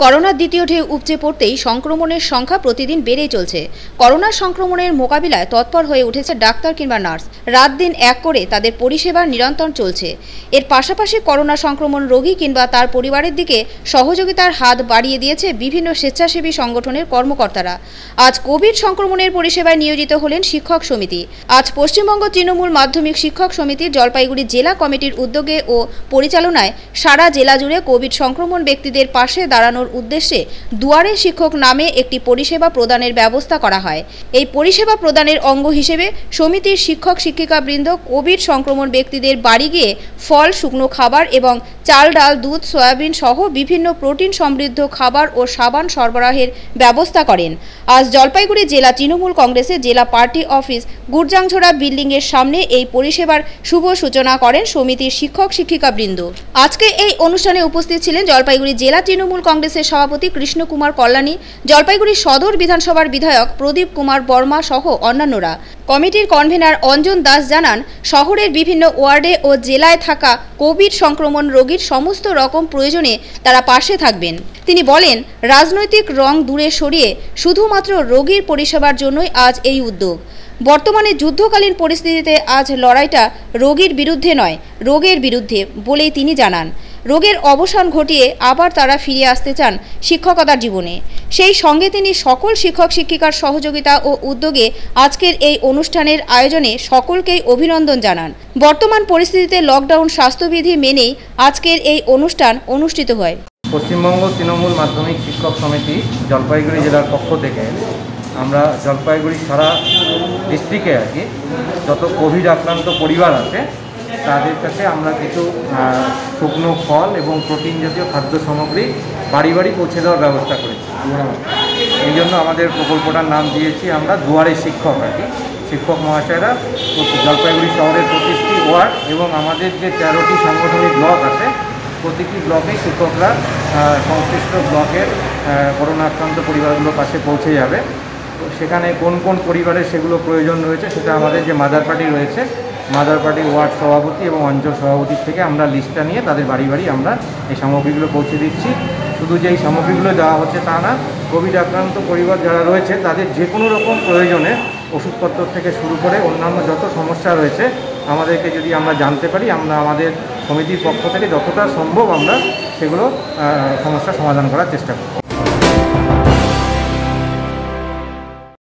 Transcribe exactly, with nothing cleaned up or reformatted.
করোনার দ্বিতীয় ঢেউ উপচে পড়তেই সংক্রমণের সংখ্যা প্রতিদিন বেড়েই চলছে। করোনা সংক্রমণের মোকাবিলায় তৎপর হয়ে উঠেছে ডাক্তার কিংবা নার্স। রাত দিন এক করে তাদের পরিষেবা নিরন্তর চলছে। এর পাশাপাশি করোনা সংক্রমণ রোগী কিংবা তার পরিবারের দিকে সহযোগিতার হাত বাড়িয়ে দিয়েছে বিভিন্ন স্বেচ্ছাসেবী সংগঠনের কর্মকর্তারা। আজ কোভিড সংক্রমণের পরিষেবায় নিয়োজিত হলেন শিক্ষক সমিতি। আজ পশ্চিমবঙ্গ তৃণমূল মাধ্যমিক শিক্ষক সমিতির জলপাইগুড়ি জেলা কমিটির উদ্যোগে ও পরিচালনায় সারা জেলা জুড়ে কোভিড সংক্রমণ ব্যক্তিদের পাশে দাঁড়ানোর উদ্দেশ্যে দুয়ারে শিক্ষক নামে একটি পরিষেবা প্রদানের ব্যবস্থা করা হয়। এই পরিষেবা প্রদানের অঙ্গ হিসেবে সমিতির শিক্ষক শিক্ষিকাবৃন্দ কোভিড সংক্রমণ ব্যক্তিদের বাড়ি গিয়ে ফল, শুকনো খাবার এবং চাল, ডাল, দুধ, সয়াবিন সহ বিভিন্ন প্রোটিন সমৃদ্ধ খাবার ও সাবান সরবরাহের ব্যবস্থা করেন। আজ জলপাইগুড়ি জেলা তৃণমূল কংগ্রেসের জেলা পার্টি অফিস গুরজাংছড়া বিল্ডিংয়ের সামনে এই পরিষেবার শুভ সূচনা করেন সমিতির শিক্ষক শিক্ষিকাবৃন্দ। আজকে এই অনুষ্ঠানে উপস্থিত ছিলেন জলপাইগুড়ি জেলা তৃণমূল কংগ্রেসের সভাপতি কৃষ্ণ কুমার কল্যাণী, জলপাইগুড়ি সদর বিধানসভার বিধায়ক প্রদীপ কুমার বর্মা সহ অন্যান্যরা। কমিটির কনভেনার অঞ্জন দাস জানান, শহরের বিভিন্ন ওয়ার্ডে ও জেলায় থাকা কোভিড সংক্রমণ রোগীর সমস্ত রকম প্রয়োজনে তারা পাশে থাকবেন। তিনি বলেন, রাজনৈতিক রং দূরে সরিয়ে শুধুমাত্র রোগীর পরিষেবার জন্যই আজ এই উদ্যোগ। বর্তমানে যুদ্ধকালীন পরিস্থিতিতে আজ লড়াইটা রোগীর বিরুদ্ধে নয়, রোগের বিরুদ্ধে বলেই তিনি জানান। রোগের অবসান ঘটিয়ে আবার তারা ফিরে আসতে চান শিক্ষকতার জীবনে। সেই সঙ্গে তিনি সকল শিক্ষক শিক্ষিকার সহযোগিতা ও উদ্যোগে আজকের এই অনুষ্ঠানের আয়োজনে সকলকেই অভিনন্দন জানান। বর্তমান পরিস্থিতিতে লকডাউন স্বাস্থ্যবিধি মেনেই আজকের এই অনুষ্ঠান অনুষ্ঠিত হয়। পশ্চিমবঙ্গ তৃণমূল মাধ্যমিক শিক্ষক সমিতি জলপাইগুড়ি জেলার পক্ষ থেকে আমরা জলপাইগুড়ি সারা ডিস্ট্রিক্টে আর কি যত কোভিড আক্রান্ত পরিবার আছে তাদের কাছে আমরা কিছু শুকনো ফল এবং প্রোটিন জাতীয় খাদ্য সামগ্রী বাড়ি বাড়ি পৌঁছে দেওয়ার ব্যবস্থা করেছি। এই জন্য আমাদের প্রকল্পটার নাম দিয়েছি আমরা দুয়ারে শিক্ষক আর কি। শিক্ষক মহাশয়রা জলপাইগুড়ি শহরের প্রতিটি ওয়ার্ড এবং আমাদের যে তেরোটি সাংগঠনিক ব্লক আছে প্রতিটি ব্লকে শিক্ষকরা সংশ্লিষ্ট ব্লকের করোনা আক্রান্ত পরিবারগুলোর পাশে পৌঁছে যাবে। সেখানে কোন কোন পরিবারের সেগুলো প্রয়োজন রয়েছে সেটা আমাদের যে মাদার পার্টি রয়েছে মাদার পার্টির ওয়ার্ড সভাপতি এবং অঞ্চল সভাপতির থেকে আমরা লিস্টটা নিয়ে তাদের বাড়ি বাড়ি আমরা এই সামগ্রীগুলো পৌঁছে দিচ্ছি। শুধু যে এই সামগ্রীগুলো দেওয়া হচ্ছে তা না, কোভিড আক্রান্ত পরিবার যারা রয়েছে তাদের যে কোনো রকম প্রয়োজনে ওষুধপত্র থেকে শুরু করে অন্যান্য যত সমস্যা রয়েছে আমাদেরকে যদি আমরা জানতে পারি আমরা আমাদের সমিতির পক্ষ থেকে যতটা সম্ভব আমরা সেগুলো সমস্যার সমাধান করার চেষ্টা করি।